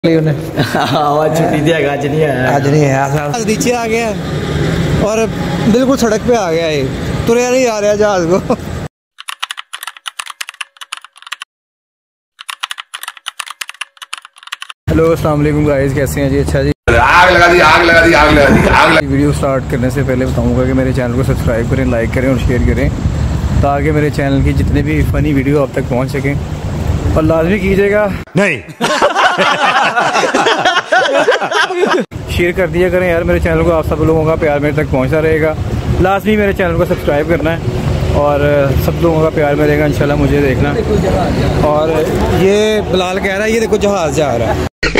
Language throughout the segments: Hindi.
छुट्टी थी, आज नहीं है। आज नहीं है, नीचे आ गया और बिल्कुल सड़क पे आ गया। ये तुरया नहीं आ रहा जहाज को। हेलो अस्सलाम वालेकुम गाइस, कैसे हैं जी? अच्छा जी, आग लगा दी, आग लगा दी, आग लगा दी, आग लगा दी। वीडियो स्टार्ट करने से पहले बताऊंगा कि मेरे चैनल को सब्सक्राइब करें, लाइक करें और शेयर करें ताकि मेरे चैनल की जितने भी फ़नी वीडियो आप तक पहुंच सकें। और लाजमी कीजिएगा नहीं शेयर कर दिया करें यार मेरे चैनल को। आप सब लोगों का प्यार मेरे तक पहुंचता रहेगा। लाजमी मेरे चैनल को सब्सक्राइब करना है और सब लोगों का प्यार मिलेगा इंशाल्लाह। मुझे देखना। और ये बिलाल कह रहा है, ये देखो जहाज़ जा रहा है।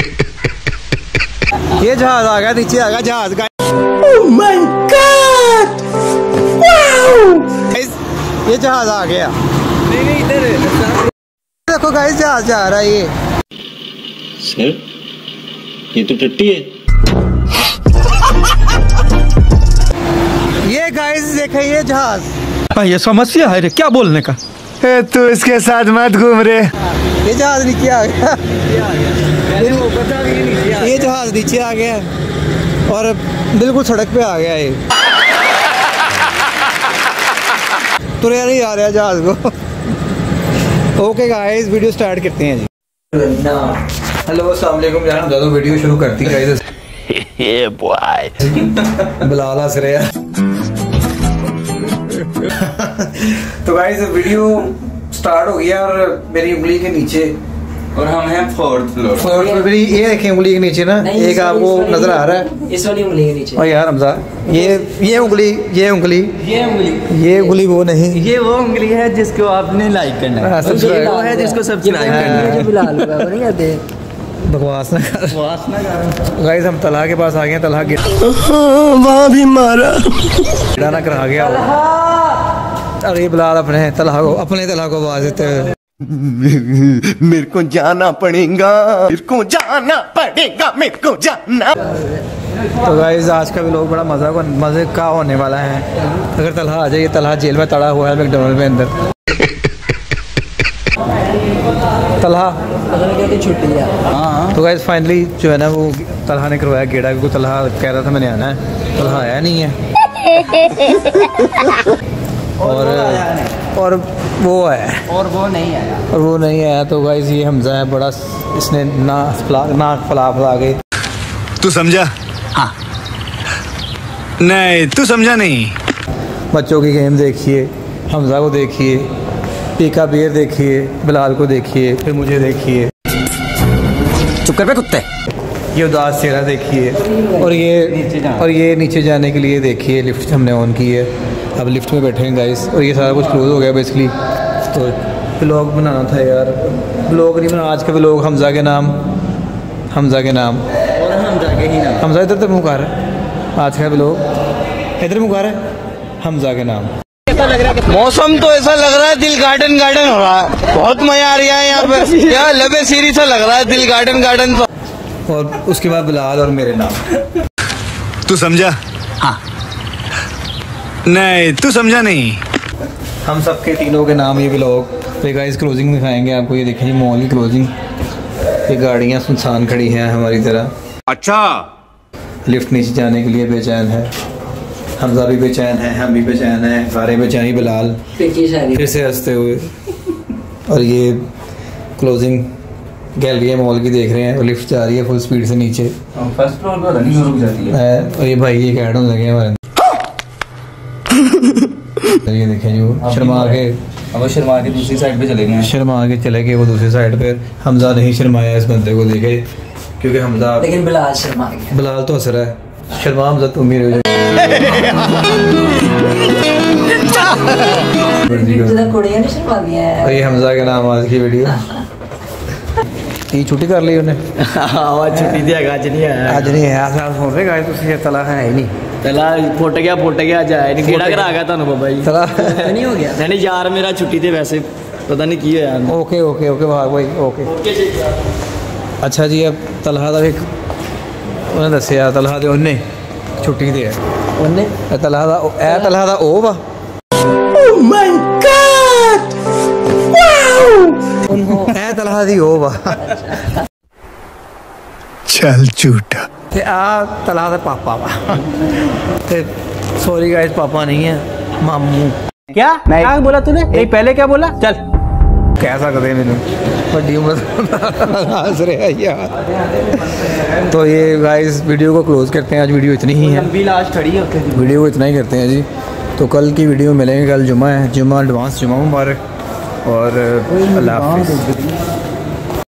ये जहाज़ आ गया, नीचे आ गया जहाज़ का। Oh my God! Wow! ये जहाज़ आ गया। नहीं इधर देखो गाइस, जहाज़ जा रहा है। ये सर ये तो टट्टी है। ये गाइस देखे, ये जहाज़। ये समस्या है रे, क्या बोलने का। तू इसके साथ मत घूम रे। ये जहाज़ नीचे आ गया। ये जहाज़ नीचे आ गया और बिल्कुल सड़क पे आ गया। ये तुरया नहीं आ रहा जहाज़ को। ओके गाइस, वीडियो स्टार्ट करते हैं जी। हेलो अस्सलाम वालेकुम यार, ज़्यादा वीडियो शुरू करती है गाइस। ये बॉय बिलाल हंस रहे हैं। तो गाइस वीडियो स्टार्ट हो गया और मेरी उंगली के नीचे, और हम हैं फोर्थ फ्लोर। मेरी ये देखें उंगली के नीचे ना, एक आपको नजर आ रहा है इस वाली उंगली के नीचे। और यार हमजा ये उंगली वो नहीं, ये वो उंगली है जिसको आपने लाइक करना है। सब्सक्राइब वो है जिसको सब्सक्राइब करना है। बकवास ना कर गाइस। हम तलहा के पास आ गए हैं। तलहा के वहाँ भी मारा ना करा गया। अरे बिलाल अपने तलहा को आवाज देते हुए, मेरे को जाना पड़ेगा, मेरे को जाना तो गाइस आज का भी लोग बड़ा मजे का होने वाला है। अगर तलहा आ जाए, तलहा जेल में तड़ा हुआ है मैकडॉनल्ड में अंदर। तलहा छुट्टी है। हाँ, तो गाइस फाइनली जो है ना वो तलहा ने करवाया गेड़ा, क्योंकि तलहा कह रहा था मैंने आना है, तलहा आया नहीं है। और वो नहीं आया। तो गाइस ये हमजा है बड़ा, इसने नाक फला गए। तू समझा? हाँ। नहीं तू समझा नहीं। बच्चों की गेम देखिए, हमजा को देखिए, पीका बियर देखिए, बिलाल को देखिए, फिर मुझे देखिए। चुप कर बे कुत्ते। ये उदास चेहरा देखिए। और ये नीचे जाने के लिए देखिए, लिफ्ट हमने ऑन की है। अब लिफ्ट में बैठे हैं गाइस और ये सारा कुछ क्लोज हो गया बेसिकली। तो व्लॉग बनाना था यार, व्लॉग नहीं बना आज का व्लॉग। हमजा के नाम और हमजा के ही नाम। हमजा इधर मुँह कर रहा है। आज का व्लॉग इधर मुँह कर रहा है, हमजा के नाम। मौसम तो ऐसा लग रहा है दिल गार्डन हो रहा है। बहुत मजा आ रहा है यहाँ पे। यार लबे सीरी सा लग रहा है दिल गार्डन तो। और उसके बाद बिलाल और मेरे नाम। तू समझा? हाँ। नहीं तू समझा नहीं। हम सबके तीनों के नाम ये व्लॉग। तो गाइस क्लोजिंग दिखाएंगे आपको। ये देखें मॉल की क्लोजिंग। ये गाड़ियाँ सुनसान खड़ी हैं हमारी तरह। अच्छा, लिफ्ट नीचे जाने के लिए बेचैन है। हमजा भी बेचैन है, हम भी बेचैन हैं, सारे बेचैन ही। बिलाल फिर से हंसते हुए। और ये क्लोजिंग गैलरी मॉल की देख रहे हैं और लिफ्ट जा रही है फुल स्पीड से नीचे। फर्स्ट फ्लोर पर रनिंग रुक जाती है। और ये भाई ये कैड होने लगे हमारे। ये देखें जो शर्मा के दूसरी साइड पे चले गए। शर्मा के चले गए वो दूसरी साइड पे। हमजा नहीं शर्माया इस बंदे को देखे, क्योंकि हमजा, लेकिन बिलाल शर्मा गया। बिलाल तो हंस रहा है। शर्मा हमजा तुम ही रहो। ये हमजा के नाम आज की वीडियो। ये छुट्टी कर ली उन्हें। आज छुट्टी थी, आज नहीं है। आज नहीं है। आज सुन रहे गाइस, तुझे तला है ही नहीं। तला फुट गया जाए नहीं। गेड़ा करा गया थानू बाबा जी। तला नहीं हो गया। नहीं यार मेरा छुट्टी थे वैसे, पता नहीं की होया। ओके भाई ओके। अच्छा जी, अब तलहा दा एक उन्हें दसिया, तलहा दे उन्हें छुट्टी दी है। तलहा दा ओ वा। Oh my God! Wow! Talha दी हो चल झूठा ते आ तला दे पापा वा ते सॉरी गाइस पापा नहीं है मामू क्या क्या बोला तूने नहीं पहले क्या बोला चल कह सकते हैं मैंने बड़ी उम्र हंस रहे हैं यार। तो ये गाइस वीडियो को क्लोज करते हैं, आज वीडियो इतनी ही है, लंबी लाश खड़ी है वीडियो को इतना ही करते हैं जी। तो कल की वीडियो मिलेंगे, कल जुमा है, जुमा एडवांस जुमा मुबारक और अल्लाह हाफिज़।